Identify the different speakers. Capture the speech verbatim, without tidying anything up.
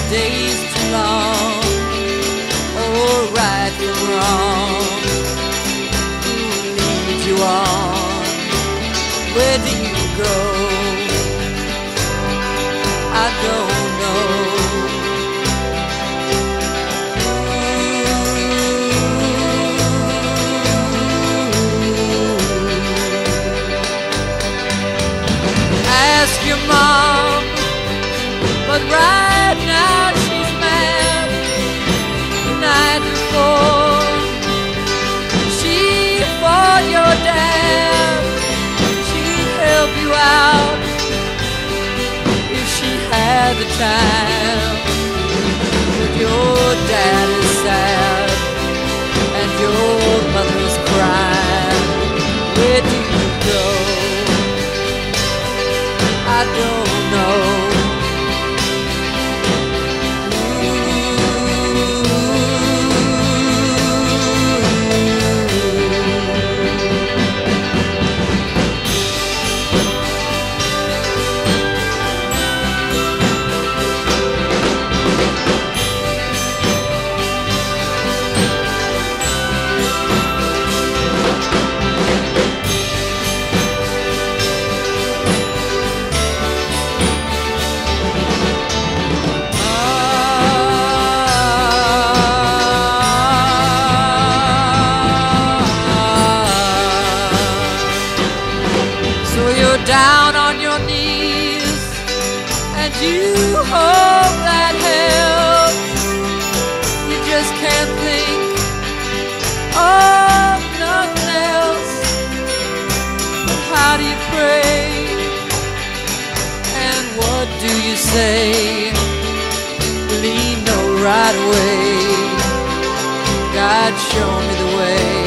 Speaker 1: day's too long. Oh, right from wrong, who leads you on? Where do you go? I don't know. Ask your mom, but right now she's mad. The night before, she fought your dad. She'd help you out if she had the time. But your dad is sad and your mother's crying. Where do you go? I don't know. Down on your knees, and you hope that helps. You just can't think of nothing else. But how do you pray? And what do you say? Lead no right away. God, show me the way.